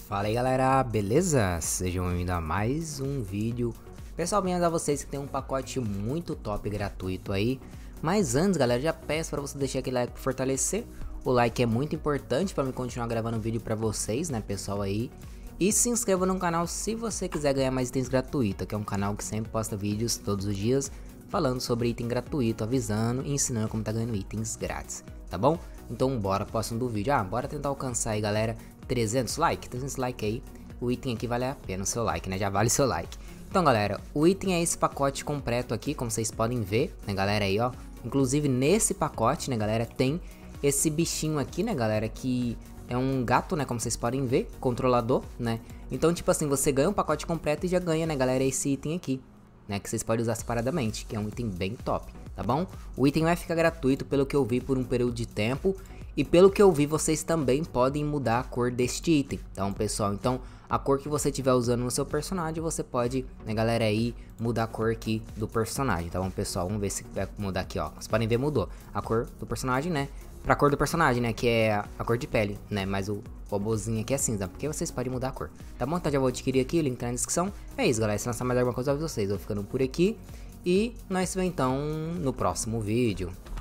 Fala aí galera, beleza? Sejam bem-vindos a mais um vídeo. Pessoal, bem-vindos a vocês que tem um pacote muito top gratuito aí. Mas antes galera, já peço para você deixar aquele like para fortalecer. O like é muito importante para me continuar gravando vídeo para vocês, né pessoal aí. E se inscreva no canal se você quiser ganhar mais itens gratuitos, que é um canal que sempre posta vídeos todos os dias falando sobre item gratuito, avisando e ensinando como tá ganhando itens grátis, tá bom? Então bora pro próximo do vídeo. Bora tentar alcançar aí galera 300 likes, 300 likes aí, o item aqui vale a pena o seu like, né, já vale o seu like. Então galera, o item é esse pacote completo aqui, como vocês podem ver, né galera aí ó, inclusive nesse pacote, né galera, tem esse bichinho aqui, né galera, que é um gato, né, como vocês podem ver, controlador, né, então tipo assim, você ganha um pacote completo e já ganha, né galera, esse item aqui, né, que vocês podem usar separadamente, que é um item bem top, tá bom? O item vai ficar gratuito pelo que eu vi por um período de tempo. E pelo que eu vi, vocês também podem mudar a cor deste item. Então, pessoal, então a cor que você estiver usando no seu personagem, você pode, né, galera, aí mudar a cor aqui do personagem. Tá bom, pessoal? Vamos ver se vai mudar aqui, ó. Vocês podem ver, mudou a cor do personagem, né? Pra cor do personagem, né? Que é a cor de pele, né? Mas o robozinho aqui é cinza, porque vocês podem mudar a cor. Tá bom? Então já vou adquirir aqui, o link tá na descrição. É isso, galera. Se lançar mais alguma coisa, eu aviso vocês. Eu vou ficando por aqui. E nós se vemos então no próximo vídeo.